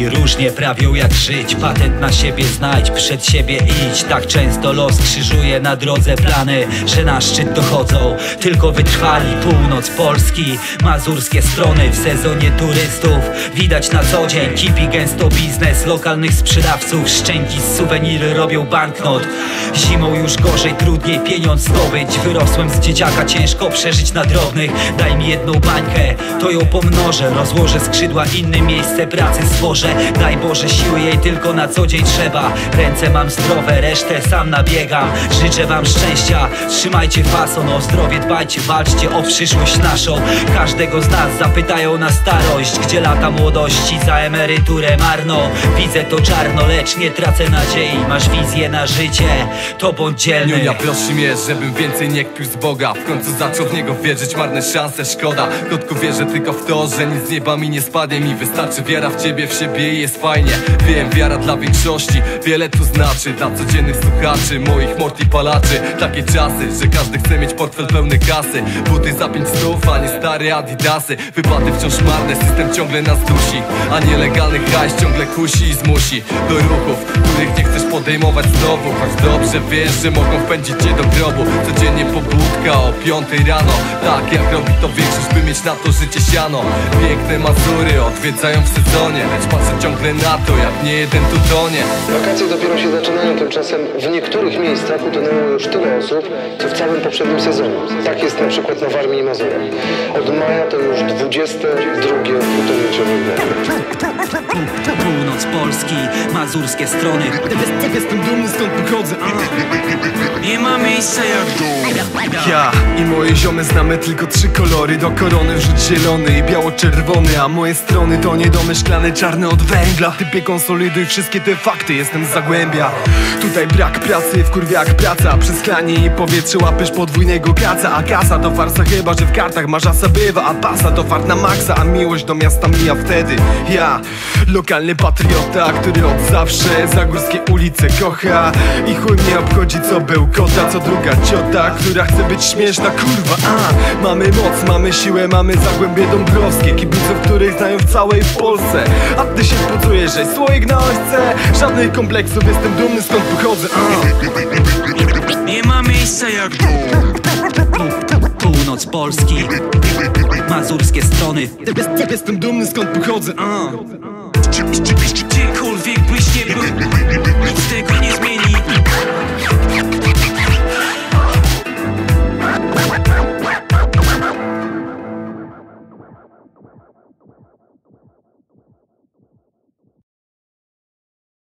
Inni różnie prawią jak żyć, patent na siebie znajdź, przed siebie idź. Tak często los krzyżuje na drodze plany, że na szczyt dochodzą tylko wytrwali. Północ Polski, mazurskie strony w sezonie turystów widać na co dzień. Kipi gęsto biznes lokalnych sprzedawców, szczęki z suweniry robią banknot. Zimą już gorzej, trudniej pieniądz zdobyć. Wyrosłem z dzieciaka, ciężko przeżyć na drobnych. Daj mi jedną bańkę, to ją pomnożę. Rozłożę skrzydła, inne miejsce pracy stworzę. Daj Boże siły jej tylko na co dzień trzeba. Ręce mam zdrowe, resztę sam nabiegam. Życzę wam szczęścia, trzymajcie fason. O zdrowie dbajcie, walczcie o przyszłość naszą. Każdego z nas zapytają na starość, gdzie lata młodości za emeryturę marną. Widzę to czarno, lecz nie tracę nadziei. Masz wizję na życie, to bądź dzielny. Ja prosi mnie, żebym więcej nie kpił z Boga. W końcu zaczął w niego wierzyć, marne szanse szkoda. Krótko wierzę tylko w to, że nic z nieba mi nie spadnie. Mi wystarczy wiara w ciebie, w siebie i jest fajnie. Wiem, wiara dla większości wiele tu znaczy. Dla codziennych słuchaczy, moich mord i palaczy. Takie czasy, że każdy chce mieć portfel pełny kasy. Buty za 500, a nie stare adidasy. Wypłaty wciąż marne, system ciągle nas dusi. A nielegalny hajs ciągle kusi i zmusi do ruchów, których nie chcesz podejmować znowu. Choć dobrze wiesz, że mogą wpędzić cię do grobu. Codziennie pobudka o 5 rano. Tak jak robi to większość, by mieć na to życie siano. Piękne Mazury odwiedzają w sezonie, lecz patrzę ciągle na to, jak nie jeden tu tonie. Wakacje dopiero się zaczynają, tymczasem w niektórych miejscach utonęło już tyle osób, co w całym poprzednim sezonie. Tak jest na przykład na Warmii i Mazurach. Od maja to już 22 utonięcie wodne. Północ Polski, mazurskie strony. Jestem dumny skąd pochodzę. Nie ma miejsca jak Ja i moje ziomy znamy tylko 3 kolory. Do korony wrzuć zielony i biało-czerwony. A moje strony to niedomy szklane, czarne od węgla. Typie konsoliduj wszystkie te fakty, jestem z Zagłębia. Tutaj brak pracy, wkurwia jak praca. Przez chlanie i powietrze łapiesz podwójnego kaca. A kasa to farsa, chyba że w kartach masz asa bywa. A pasa to fart na maksa, a miłość do miasta mija wtedy. Ja, lokalny patriota, który od zawsze zagórskie ulice kocha. I chuj mnie obchodzi co bełkota, co druga ciota, która chce być śmieszna, kurwa. Mamy moc, mamy siłę, mamy Zagłębie Dąbrowskie. Kibiców, których znają w całej Polsce. A ty się wpucujesz, że słoik na ośce. Żadnych kompleksów, jestem dumny skąd pochodzę. Nie ma miejsca jak Północ Polski, mazurskie strony. Jestem dumny skąd pochodzę. Gdziekolwiek byś nie był, nic z tego